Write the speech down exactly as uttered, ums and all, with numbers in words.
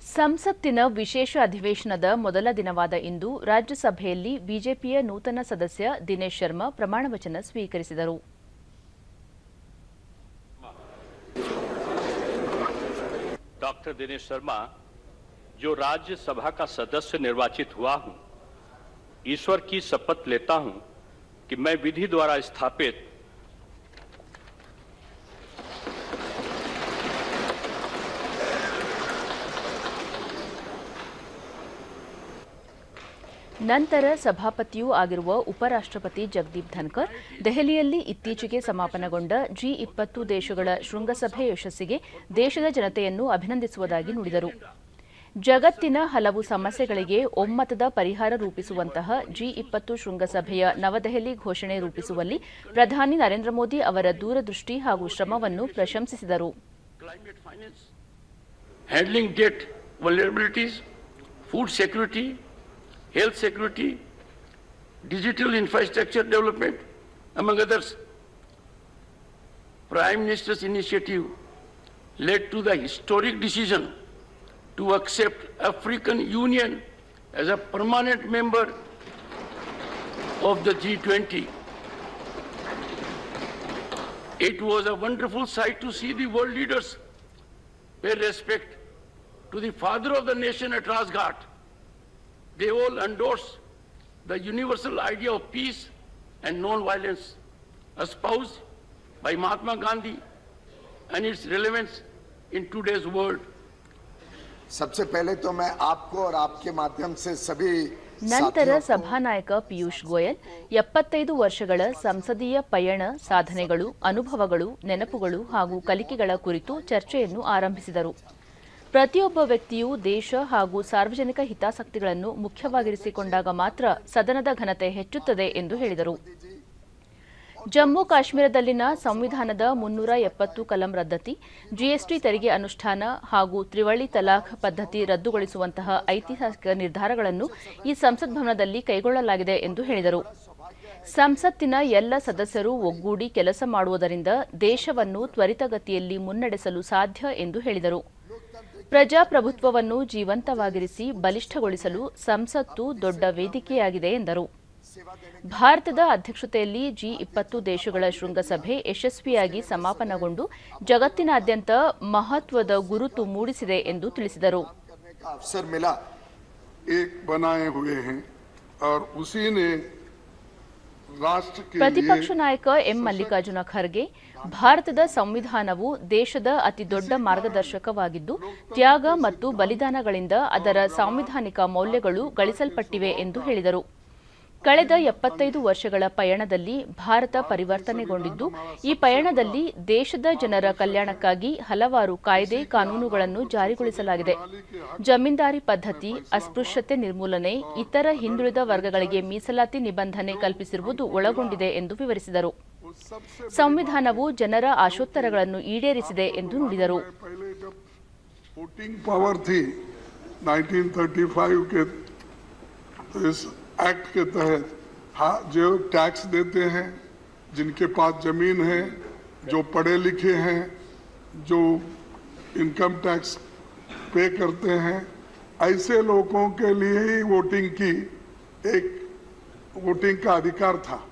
ಸಂಸತ್ತಿನ ವಿಶೇಷ ಅಧಿವೇಶನದ ಮೊದಲ ದಿನವಾದ ಇಂದು ರಾಜ್ಯಸಭೆಯಲ್ಲಿ ಬಿಜೆಪಿಯ ನೂತನ ಸದಸ್ಯ ದಿನೇಶ್ ಶರ್ಮಾ ಪ್ರಮಾಣ ವಚನ ಸ್ವೀಕರಿಸಿದರು. डॉक्टर दिनेश शर्मा, जो राज्यसभा का सदस्य निर्वाचित हुआ हूं, ईश्वर की शपथ लेता हूं कि मैं विधि द्वारा स्थापित ನಂತರ ಸಭಾಪತಿಯೂ ಆಗಿರುವ ಉಪರಾಷ್ಟ್ರಪತಿ ಜಗದೀಪ್ ಧನಕರ್ ದೆಹಲಿಯಲ್ಲಿ ಇತ್ತೀಚೆಗೆ ಸಮಾಪನಗೊಂಡ ಜಿ ಇಪ್ಪತ್ತು ದೇಶಗಳ ಶೃಂಗಸಭೆ ಯಶಸ್ಸಿಗೆ ದೇಶದ ಜನತೆಯನ್ನು ಅಭಿನಂದಿಸುವುದಾಗಿ ನುಡಿದರು. ಜಗತ್ತಿನ ಹಲವು ಸಮಸ್ಯೆಗಳಿಗೆ ಒಮ್ಮತದ ಪರಿಹಾರ ರೂಪಿಸುವಂತಹ ಜಿ ಇಪ್ಪತ್ತು ಶೃಂಗಸಭೆಯ ನವದೆಹಲಿ ಘೋಷಣೆ ರೂಪಿಸುವಲ್ಲಿ ಪ್ರಧಾನಿ ನರೇಂದ್ರ ಮೋದಿ ಅವರ ದೂರದೃಷ್ಟಿ ಹಾಗೂ ಶ್ರಮವನ್ನು ಪ್ರಶಂಸಿಸಿದರು. health security, digital infrastructure development, among others. Prime Minister's initiative led to the historic decision to accept African Union as a permanent member of the G twenty. It was a wonderful sight to see the world leaders pay respect to the father of the nation at Rajghat. They all endorse the universal idea of peace and non-violence espoused by Mahatma Gandhi and its relevance in today's world. सबसे पहले तो मैं आपको और आपके माध्यम से सभी ನಂತರ ಸಭಾನಾಯಕ ಪಿಯೂಷ್ ಗೋಯಲ್ ಎಪ್ಪತ್ತೈದು ವರ್ಷಗಳ ಸಂಸದೀಯ ಪಯಣ ಸಾಧನೆಗಳು, ಅನುಭವಗಳು, ನೆನಪುಗಳು ಹಾಗೂ ಕಲಿಕೆಗಳ ಕುರಿತು ಚರ್ಚೆಯನ್ನು ಆರಂಭಿಸಿದರು. ಪ್ರತಿಯೊಬ್ಬ ವ್ಯಕ್ತಿಯು ದೇಶ ಹಾಗೂ ಸಾರ್ವಜನಿಕ ಹಿತಾಸಕ್ತಿಗಳನ್ನು ಮುಖ್ಯವಾಗಿರಿಸಿಕೊಂಡಾಗ ಮಾತ್ರ ಸದನದ ಘನತೆ ಹೆಚ್ಚುತ್ತದೆ ಎಂದು ಹೇಳಿದರು. ಜಮ್ಮು ಕಾಶ್ಮೀರದಲ್ಲಿನ ಸಂವಿಧಾನದ ಮುನ್ನೂರ ಎಪ್ಪತ್ತು ಕಲಂ ರದ್ದತಿ, ಜಿಎಸ್ಟಿ ತೆರಿಗೆ ಅನುಷ್ಠಾನ ಹಾಗೂ ತ್ರಿವಳಿ ತಲಾಖ್ ಪದ್ಧತಿ ರದ್ದುಗೊಳಿಸುವಂತಹ ಐತಿಹಾಸಿಕ ನಿರ್ಧಾರಗಳನ್ನು ಈ ಸಂಸತ್ ಭವನದಲ್ಲಿ ಕೈಗೊಳ್ಳಲಾಗಿದೆ ಎಂದು ಹೇಳಿದರು. ಸಂಸತ್ತಿನ ಎಲ್ಲ ಸದಸ್ಯರು ಒಗ್ಗೂಡಿ ಕೆಲಸ ಮಾಡುವುದರಿಂದ ದೇಶವನ್ನು ತ್ವರಿತಗತಿಯಲ್ಲಿ ಮುನ್ನಡೆಸಲು ಸಾಧ್ಯ ಎಂದು ಹೇಳಿದರು. ಪ್ರಜಾಪ್ರಭುತ್ವವನ್ನು ಜೀವಂತವಾಗಿರಿಸಿ ಬಲಿಷ್ಠಗೊಳಿಸಲು ಸಂಸತ್ತು ದೊಡ್ಡ ವೇದಿಕೆಯಾಗಿದೆ ಎಂದರು. ಭಾರತದ ಅಧ್ಯಕ್ಷತೆಯಲ್ಲಿ ಜಿ ಇಪ್ಪತ್ತು ದೇಶಗಳ ಶೃಂಗಸಭೆ ಯಶಸ್ವಿಯಾಗಿ ಸಮಾಪನಗೊಂಡು ಜಗತ್ತಿನಾದ್ಯಂತ ಮಹತ್ವದ ಗುರುತು ಮೂಡಿಸಿದೆ ಎಂದು ತಿಳಿಸಿದರು. ಪ್ರತಿಪಕ್ಷ ನಾಯಕ ಎಂ ಮಲ್ಲಿಕಾರ್ಜುನ ಖರ್ಗೆ, ಭಾರತದ ಸಂವಿಧಾನವು ದೇಶದ ಅತಿದೊಡ್ಡ ಮಾರ್ಗದರ್ಶಕವಾಗಿದ್ದು ತ್ಯಾಗ ಮತ್ತು ಬಲಿದಾನಗಳಿಂದ ಅದರ ಸಾಂವಿಧಾನಿಕ ಮೌಲ್ಯಗಳು ಗಳಿಸಲ್ಪಟ್ಟಿವೆ ಎಂದು ಹೇಳಿದರು. ಕಳೆದ ಎಪ್ಪತ್ತೈದು ವರ್ಷಗಳ ಪಯಣದಲ್ಲಿ ಭಾರತ ಪರಿವರ್ತನೆಗೊಂಡಿದ್ದು, ಈ ಪಯಣದಲ್ಲಿ ದೇಶದ ಜನರ ಕಲ್ಯಾಣಕ್ಕಾಗಿ ಹಲವಾರು ಕಾಯ್ದೆ ಕಾನೂನುಗಳನ್ನು ಜಾರಿಗೊಳಿಸಲಾಗಿದೆ. ಜಮೀನ್ದಾರಿ ಪದ್ಧತಿ, ಅಸ್ಪೃಶ್ಯತೆ ನಿರ್ಮೂಲನೆ, ಇತರ ಹಿಂದುಳಿದ ವರ್ಗಗಳಿಗೆ ಮೀಸಲಾತಿ ನಿಬಂಧನೆ ಕಲ್ಪಿಸಿರುವುದು ಒಳಗೊಂಡಿದೆ ಎಂದು ವಿವರಿಸಿದರು. ಸಂವಿಧಾನವು ಜನರ ಆಶೋತ್ತರಗಳನ್ನು ಈಡೇರಿಸಿದೆ ಎಂದು ನುಡಿದರು. एक्ट के तहत हाँ जो टैक्स देते हैं, जिनके पास जमीन है, जो पढ़े लिखे हैं, जो इनकम टैक्स पे करते हैं, ऐसे लोगों के लिए ही वोटिंग की एक वोटिंग का अधिकार था.